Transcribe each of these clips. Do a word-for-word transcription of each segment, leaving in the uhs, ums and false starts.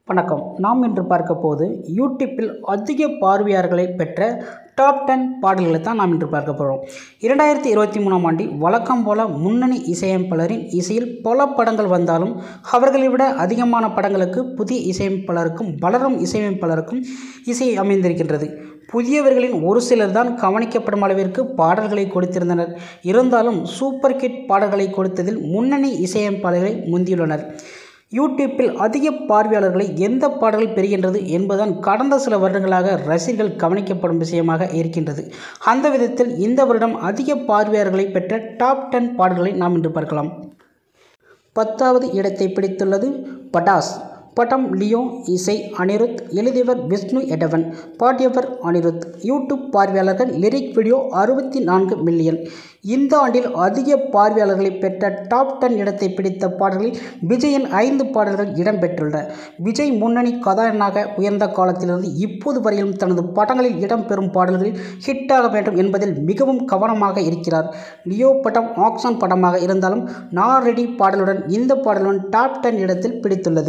வணக்கம். நாம் இன்று பார்க்க போது யூடியூப்பில் அதிக பார்வையாளர்களை பெற்ற டாப் டென் பாடல்களை தான் நாம் இன்று பார்க்க போகிறோம். இரண்டாயிரத்தி இருபத்தி மூணாம் ஆண்டில் வழக்கம் போல முன்னணி இசையமைப்பாளரின் இசையில் பல படங்கள் வந்தாலும் அவர்களை விட அதிகமான படங்களுக்கு புதிய இசையமைப்பாளருக்கும் வளரும் இசையமைப்பாளருக்கும் இசை அமைந்திருக்கின்றது. புதியவர்களின் ஒரு சிலர் தான் கவனிக்கப்படும் அளவிற்கு பாடல்களை கொடுத்திருந்தனர். இருந்தாலும் சூப்பர் ஹிட் பாடல்களை கொடுத்ததில் முன்னணி இசையமைப்பாளர்களை முந்தியுள்ளனர். யூடியூப்பில் அதிக பார்வையாளர்களை எந்த பாடல்கள் பெறுகின்றது என்பதுதான் கடந்த சில வருடங்களாக ரசிகர்கள் கவனிக்கப்படும் விஷயமாக இருக்கின்றது. அந்த விதத்தில் இந்த வருடம் அதிக பார்வையாளர்களை பெற்ற டாப் டென் பாடல்களை நாம் இன்று பார்க்கலாம். பத்தாவது இடத்தை பிடித்துள்ளது பட்டாஸ். படம் லியோ, இசை அனிருத், எழுதியவர் விஷ்ணு எடவன், பாடியவர் அனிருத். யூடியூப் பார்வையாளர்கள், லிரிக் வீடியோ அறுபத்தி நான்கு மில்லியன். இந்த ஆண்டில் அதிக பார்வையாளர்களை பெற்ற டாப் டென் இடத்தை பிடித்த பாடல்களில் விஜயின் ஐந்து பாடல்கள் இடம்பெற்றுள்ளன. விஜய் முன்னணி கதாநாயகனாக உயர்ந்த காலத்திலிருந்து இப்போது வரையிலும் தனது படங்களில் இடம்பெறும் பாடல்களில் ஹிட்டாக வேண்டும் என்பதில் மிகவும் கவனமாக இருக்கிறார். லியோ படம் ஆக்ஷன் படமாக இருந்தாலும் நான் ரெடி பாடலுடன் இந்த பாடலுடன் டாப் டென் இடத்தில் பிடித்துள்ளது.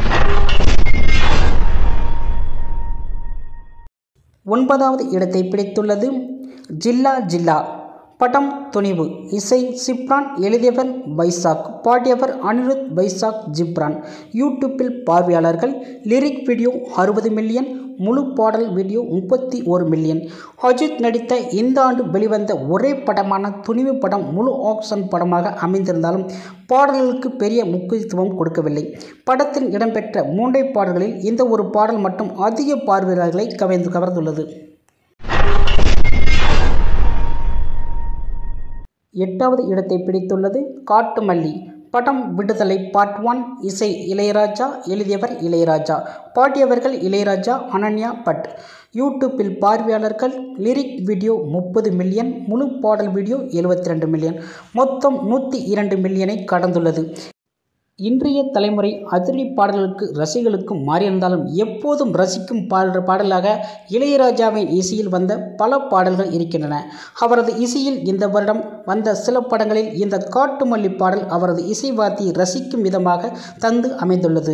ஒன்பதாவது இடத்தை பிடித்துள்ளது ஜில்லா ஜில்லா. படம் துணிவு. இசை சிப்ரான், எழுதியவர் பைசாக், பாடியவர் அனிருத், பைசாக், ஜிப்ரான். யூடியூப்பில் பார்வையாளர்கள், லிரிக் வீடியோ அறுபது மில்லியன், முழு பாடல் வீடியோ முப்பத்தி ஒரு மில்லியன். அஜித் நடித்த இந்த ஆண்டு வெளிவந்த ஒரே படமான துணிவு படம் முழு ஆக்ஷன் படமாக அமைந்திருந்தாலும் பாடல்களுக்கு பெரிய முக்கியத்துவம் கொடுக்கவில்லை. படத்தில் இடம்பெற்ற மூன்றை பாடல்களில் இந்த ஒரு பாடல் மட்டும் அதிக பார்வையாளர்களை கவர்ந்து கவர்ந்துள்ளது. எட்டாவது இடத்தை பிடித்துள்ளது காட்டுமல்லி. படம் விடுதலை பார்ட் ஒன். இசை இளையராஜா, எழுதியவர் இளையராஜா, பாடியவர்கள் இளையராஜா, அனன்யா பட். யூடியூப்பில் பார்வையாளர்கள், லிரிக் வீடியோ முப்பது மில்லியன், முழு பாடல் வீடியோ எழுபத்தி ரெண்டு மில்லியன், மொத்தம் நூற்றி இரண்டு மில்லியனை கடந்துள்ளது. இன்றைய தலைமுறை அதிரடி பாடல்களுக்கு ரசிகர்களுக்கு மாறியிருந்தாலும் எப்போதும் ரசிக்கும் பாடல் பாடலாக இளையராஜாவின் இசையில் வந்த பல பாடல்கள் இருக்கின்றன. அவரது இசையில் இந்த வருடம் வந்த சில படங்களில் இந்த காட்டுமல்லி பாடல் அவரது இசை வார்த்தையை ரசிக்கும் விதமாக தந்து அமைந்துள்ளது.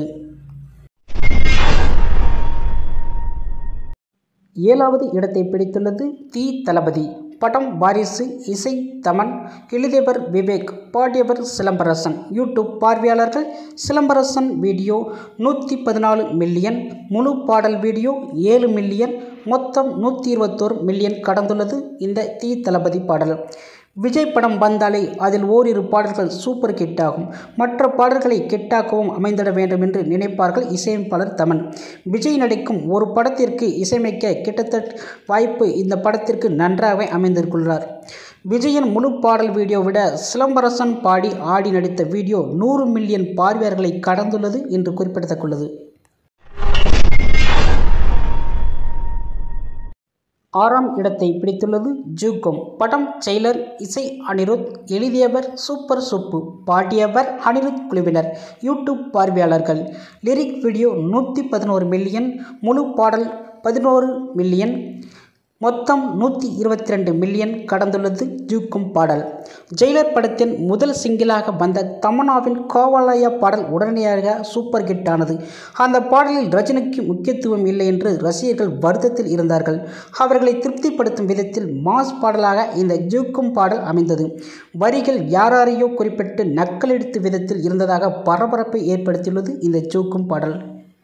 ஏழாவது இடத்தை பிடித்துள்ளது தி தளபதி. படம் வாரிசு. இசை தமன், எழுதியவர் விவேக், பாடியவர் சிலம்பரசன். யூடியூப் பார்வையாளர்கள், சிலம்பரசன் வீடியோ நூற்றி பதினாலு மில்லியன், முழு பாடல் வீடியோ ஏழு மில்லியன், மொத்தம் நூற்றி இருபத்தோரு மில்லியன் கடந்துள்ளது இந்த தி தளபதி பாடல். விஜய் படம் வந்தாலே அதில் ஓரிரு பாடல்கள் சூப்பர் ஹிட் ஆகும். மற்ற பாடல்களை ஹிட்டாக்கவும் அமைந்திட வேண்டும் என்று நினைப்பார்கள் இசையமைப்பாளர் தமன். விஜய் நடிக்கும் ஒரு படத்திற்கு இசையமைக்க கிட்டத்தட்ட வாய்ப்பு இந்த படத்திற்கு நன்றாக அமைந்திருக்கிறார். விஜயின் முழு பாடல் வீடியோ விட சிலம்பரசன் பாடி ஆடி நடித்த வீடியோ நூறு மில்லியன் பார்வையாளர்களை கடந்துள்ளது என்று குறிப்பிடத்தக்கது. ஆறாம் இடத்தை பிடித்துள்ளது ஜூகம். படம் ஜெயிலர். இசை அனிருத், எழுதியவர் சூப்பர் சுப்பு, பாடியவர் அனிருத் குழுவினர். யூடியூப் பார்வையாளர்கள், லிரிக் வீடியோ நூற்றி பதினோரு மில்லியன், முழு பாடல் பதினோரு மில்லியன், மொத்தம் நூற்றி இருபத்தி ரெண்டு மில்லியன் கடந்துள்ளது ஜூக்கும் பாடல். ஜெயிலர் படத்தின் முதல் சிங்கிளாக வந்த தமன்னாவின் கோவாலயா பாடல் உடனடியாக சூப்பர் ஹிட் ஆனது. அந்த பாடலில் ரஜினிக்கு முக்கியத்துவம் இல்லை என்று ரசிகர்கள் வருத்தத்தில் இருந்தார்கள். அவர்களை திருப்திப்படுத்தும் விதத்தில் மாஸ் பாடலாக இந்த ஜூக்கும் பாடல் அமைந்தது. வரிகள் யாரையோ குறிப்பிட்டு நக்கலெடுத்து விதத்தில் இருந்ததாக பரபரப்பை ஏற்படுத்தியுள்ளது இந்த ஜூக்கும் பாடல்.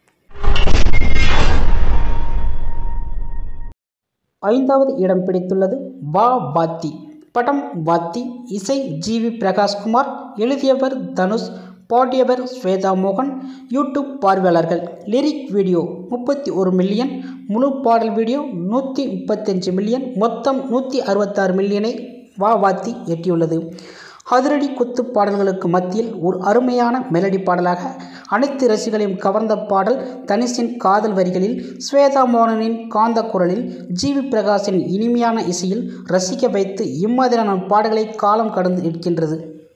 ஐந்தாவது இடம் பிடித்துள்ளது வா வாத்தி. படம் வாத்தி. இசை ஜி வி பிரகாஷ்குமார், எழுதியவர் தனுஷ், பாடியவர் ஸ்வேதா மோகன். யூடியூப் பார்வையாளர்கள், லிரிக் வீடியோ முப்பத்தி ஒரு மில்லியன், முழு பாடல் வீடியோ நூற்றி முப்பத்தஞ்சு மில்லியன், மொத்தம் நூற்றி அறுபத்தாறு மில்லியனை வா வாத்தி எட்டியுள்ளது. அதிரடி குத்து பாடல்களுக்கு மத்தியில் ஒரு அருமையான மெலடி பாடலாக அனைத்து ரசிகர்களையும் கவர்ந்த பாடல் தனுஷின் காதல் வரிகளில், ஸ்வேதா மோகனின் காந்த குரலில், ஜி வி பிரகாஷின் இனிமையான இசையில் ரசிக்க வைத்து இம்மாதிரியான பாடல்களை காலம் கடந்து இருக்கின்றது.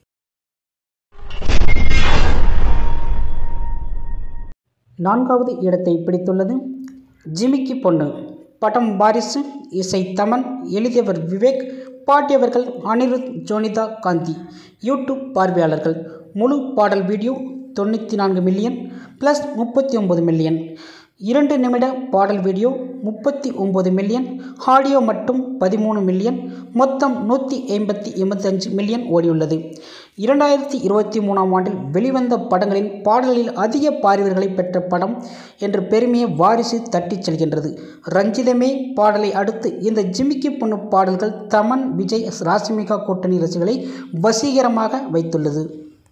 நான்காவது இடத்தை பிடித்துள்ளது ஜிமிக்கி பொண்ணு. படம் வாரிசு. இசை தமன், எழுதியவர் விவேக், பாடியவர்கள் அனிருத், ஜோனிதா காந்தி. யூடியூப் பார்வையாளர்கள், முழு பாடல் வீடியோ தொண்ணூற்றி நான்கு மில்லியன் ப்ளஸ் முப்பத்தி ஒம்பது மில்லியன். இரண்டு நிமிட பாடல் வீடியோ முப்பத்தி ஒம்பது மில்லியன், ஆடியோ மட்டும் பதிமூணு மில்லியன், மொத்தம் நூற்றி ஐம்பத்தி எண்பத்தஞ்சு மில்லியன் ஓடியுள்ளது. இரண்டாயிரத்தி இருபத்தி மூணாம் ஆண்டில் வெளிவந்த படங்களில் பாடல்களில் அதிக பார்வையாளர்களை பெற்ற படம் என்ற பெருமையை வாரிசு தட்டிச் செல்கின்றது. ரஞ்சிதமே பாடலை அடுத்து இந்த ஜிமிக்கி பொண்ணு பாடல்கள் தமன், விஜய், ராஷ்மிகா கூட்டணி ரசிகர்களை வசீகரமாக வைத்துள்ளது.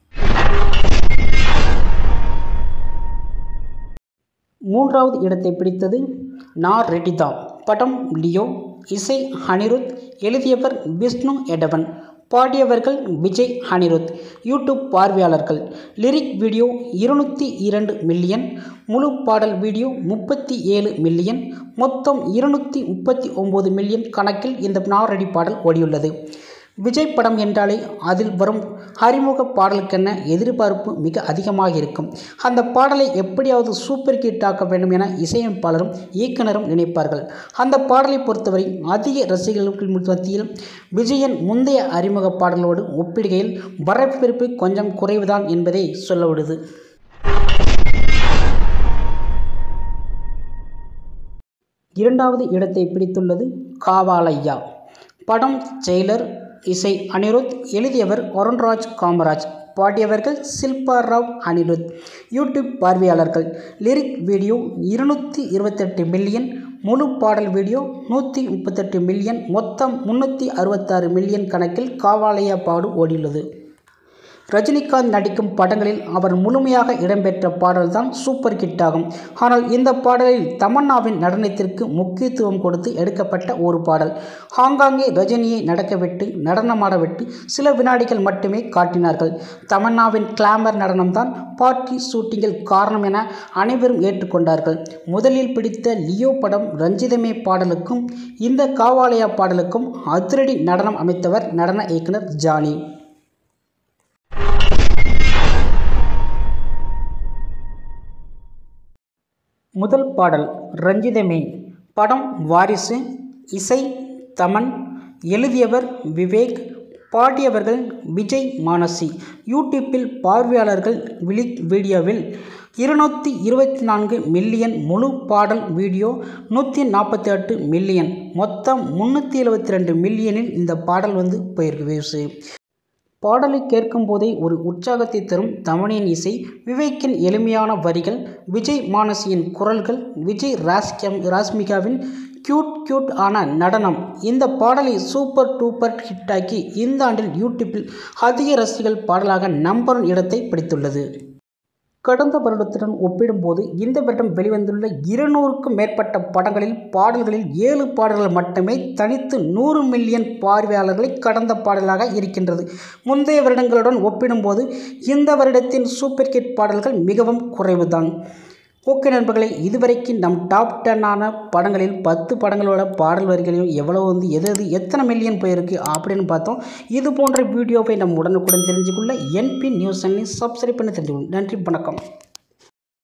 மூன்றாவது இடத்தை பிடித்தது நான் ரெடிதா படம். லியோ, இசை அனிருத், எழுதியவர் விஷ்ணு எடவன், பாடியவர்கள் விஜய், அனிருத். யூடியூப் பார்வையாளர்கள் லிரிக் வீடியோ இருநூற்றி இரண்டு மில்லியன், முழு பாடல் வீடியோ முப்பத்தி ஏழு மில்லியன், மொத்தம் இருநூற்றி முப்பத்தி ஒம்பது மில்லியன் கணக்கில் இந்த நான் ரெடி பாடல் ஓடியுள்ளது. விஜய் படம் என்றாலே அதில் வரும் அறிமுக பாடலுக்கென்ன எதிர்பார்ப்பு மிக அதிகமாக இருக்கும். அந்த பாடலை எப்படியாவது சூப்பர் ஹிட் ஆக்க வேண்டும் என இசையமைப்பாளரும் இயக்குனரும் நினைப்பார்கள். அந்த பாடலை பொறுத்தவரை அதிக ரசிகர்களுக்கு மத்தியில் விஜயின் முந்தைய அறிமுக பாடலோடு ஒப்பிடுகையில் வரவேற்பு கொஞ்சம் குறைவுதான் என்பதை சொல்லவிடுது. இரண்டாவது இடத்தை பிடித்துள்ளது காவாலையா படம். ஜெயிலர், இசை அனிருத், எழுதியவர் வருண்ராஜ் காமராஜ், பாடியவர்கள் ஷில்பா ராவ், அனிருத். யூடியூப் பார்வையாளர்கள் லிரிக் வீடியோ இருநூற்றி இருபத்தெட்டு மில்லியன், முழு பாடல் வீடியோ நூற்றி முப்பத்தெட்டு மில்லியன், மொத்தம் முந்நூற்றி அறுபத்தாறு மில்லியன் கணக்கில் காவாலையா பாடு ஓடியுள்ளது. ரஜினிகாந்த் நடிக்கும் படங்களில் அவர் முழுமையாக இடம்பெற்ற பாடல்தான் சூப்பர் ஹிட் ஆகும். ஆனால் இந்த பாடலில் தமன்னாவின் நடனத்திற்கு முக்கியத்துவம் கொடுத்து எடுக்கப்பட்ட ஒரு பாடல். ஹாங்காங்கே ரஜினியை நடக்கவிட்டு நடனமாடவிட்டு சில வினாடிகள் மட்டுமே காட்டினார்கள். தமன்னாவின் கிளாமர் நடனம்தான் பார்ட்டி ஷூட்டிங்கில் காரணம் என அனைவரும் ஏற்றுக்கொண்டார்கள். முதலில் பிடித்த லியோ படம் ரஞ்சிதமே பாடலுக்கும் இந்த காவாலையா பாடலுக்கும் அதிரடி நடனம் அமைத்தவர் நடன இயக்குனர் ஜானி. முதல் பாடல் ரஞ்சிதமே படம். வாரிசு, இசை தமன், எழுதியவர் விவேக், பாடியவர்கள் விஜய், மானசி. யூடியூப்பில் பார்வையாளர்கள் விலிக் வீடியோவில் இருநூற்றி இருபத்தி நான்கு மில்லியன், முழு பாடல் வீடியோ நூற்றி நாற்பத்தி எட்டு மில்லியன், மொத்தம் முந்நூற்றி எழுபத்தி ரெண்டு மில்லியனில் இந்த பாடல் வந்து போயிருக்கு வியூஸு. பாடலை கேட்கும் போதே ஒரு உற்சாகத்தை தரும் தமனின் இசை, விவேக்கின் எளிமையான வரிகள், விஜய் மானசியின் குரல்கள், விஜய் ராஸ்கம் ராஷ்மிகாவின் கியூட் கியூட் ஆன நடனம் இந்த பாடலை சூப்பர் டூப்பர் ஹிட்டாக்கி இந்த ஆண்டில் யூடியூப்பில் அதிக ரசிகர்கள் பாடலாக நம்பர் ஒன் இடத்தை பிடித்துள்ளது. கடந்த வருடத்துடன் ஒப்பிடும்போது இந்த வருடம் வெளிவந்துள்ள இருநூறுக்கும் மேற்பட்ட படங்களில் பாடல்களில் ஏழு பாடல்கள் மட்டுமே தனித்து நூறு மில்லியன் பார்வையாளர்களை கடந்த பாடலாக இருக்கின்றது. முந்தைய வருடங்களுடன் ஒப்பிடும்போது இந்த வருடத்தின் சூப்பர் ஹிட் பாடல்கள் மிகவும் குறைவுதான். ஓகே நண்பர்களே, இதுவரைக்கும் நம் டாப் டென்னான படங்களில் பத்து படங்களோட பாடல் வரிகளையும் எவ்வளோ வந்து எது எது எத்தனை மில்லியன் போயிருக்கு அப்படின்னு பார்த்தோம். இது போன்ற வீடியோவை நம்ம உடனுக்குடன் தெரிஞ்சுக்கொள்ள என்பி நியூஸ் சேனலை சப்ஸ்கிரைப் பண்ணி தெரிஞ்சுக்கணும். நன்றி, வணக்கம்.